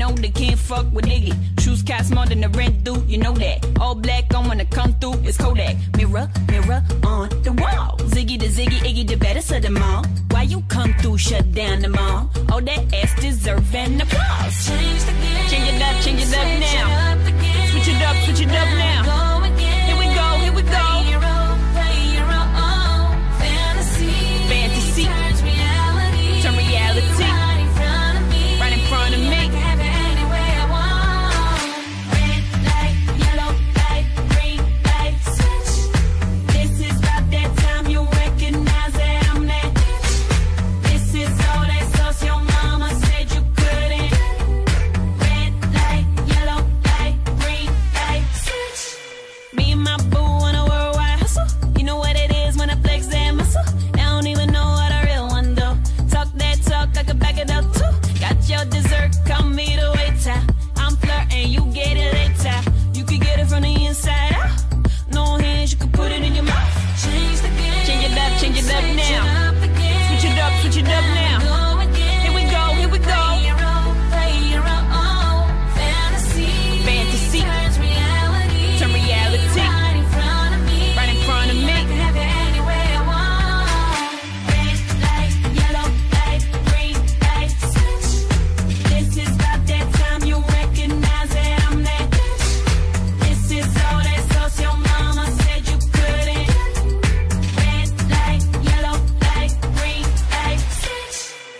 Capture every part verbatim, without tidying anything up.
know they can't fuck with Iggy. Shoes cost more than the rent due, you know that. All black on when I come through, it's Kodak. Mirror, mirror on the wall. Ziggy the Ziggy, Iggy the baddest of them all. Why you come through, shut down the mall? All that ass deserve an applause. Change the game. Change it up, change it up Switch now. it up again. Switch it up, switch it up now. Go again. Here we go, here we go. Play your own, play your own fantasy. Fantasy. Turns reality. Turn reality. Right in front of me. Right in front of me. I can have it any way I want. Red light, yellow light, green light, switch. This is about that time you recognize that I'm that bitch. This is all that sauce your mama said you couldn't. Red light, yellow light, green light, switch. Me and my boo on a worldwide hustle. You know what it is when I flex that muscle. I don't even know what a real one do. Talk that talk, I can back it up too. Got your dessert, come me the waiter. I'm flirting, you get it later. You can get it from the inside out. No hands, you can put it in your mouth. Change the game. Change it up, change it up Switch now. it up again. Switch it up, switch it up now. Go again. Here we go, here we go. Play your own, play your own fantasy. Fantasy. Turns reality. Turn reality. Right in front of me. Right in front of me. I can have it any way I want. Red light, yellow light, green light, switch. This is about that time you recognize that I'm that bitch. This is all that sauce your mama said you couldn't. Red light, yellow light, green light, switch.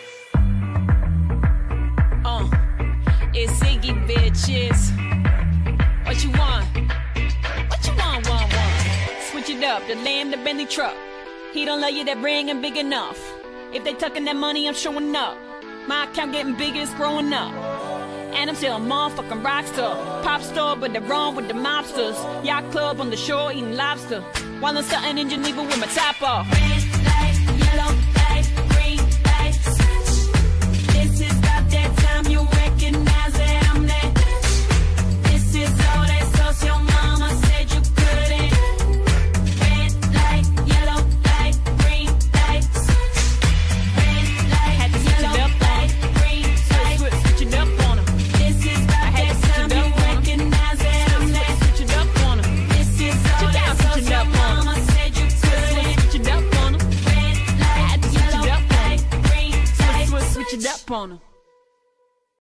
Uh, it's Iggy, bitches. What you want? What you want, want, want? Switch it up, the lamb, the Bentley truck. He don't love you, that ring ain't big enough. If they tucking that money, I'm showing up. My account getting bigger, it's growing up. And I'm still a motherfucking rock star. Pop star, but they're wrong with the mobsters. Yacht club on the shore eating lobster. While I'm starting in Geneva with my top off. Red light, yellow light, green light, switch. This is about that time you recognize that I'm that bitch. This is all that sauce your mama said you couldn't. Red light, yellow light, green light, switch. Red light, Had to switch it yellow up on light, green light. Switch, switch it up on him. This is about had that to switch time it you up on 'em. recognize that I'm Switch, that. switch it up on him. This is all Check that out, sauce switch it your up on 'em. mama said you couldn't. Switch it up on him. Red light, had to switch it yellow up on 'em. light, green light, Switch, switch it up on him.